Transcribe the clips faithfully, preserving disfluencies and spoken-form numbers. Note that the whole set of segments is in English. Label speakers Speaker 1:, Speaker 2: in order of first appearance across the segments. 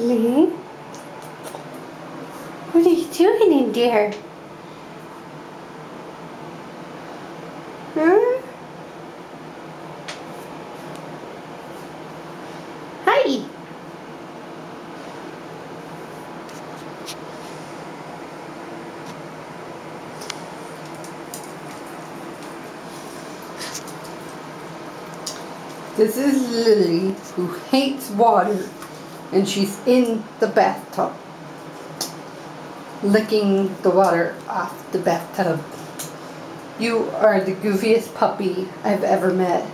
Speaker 1: Lily? What are you doing in there? Huh? Hi! This is Lily, who hates water, and she's in the bathtub, licking the water off the bathtub. You are the goofiest puppy I've ever met.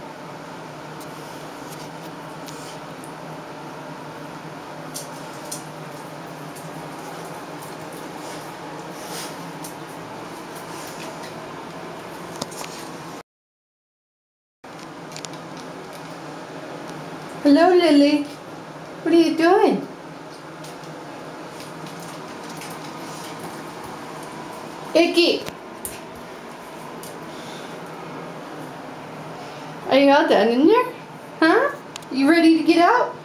Speaker 1: Hello, Lily. What are you doing? Icky. Are you all done in there? Huh? You ready to get out?